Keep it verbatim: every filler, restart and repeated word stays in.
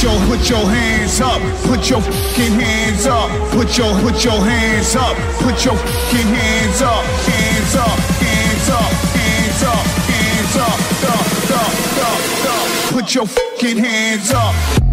your, put your hands up. Put your fucking hands up. Put your, put your hands up. Put your fucking hands up. Hands up, hands up, hands up, hands up, up, up, up, up. Put your fucking hands up.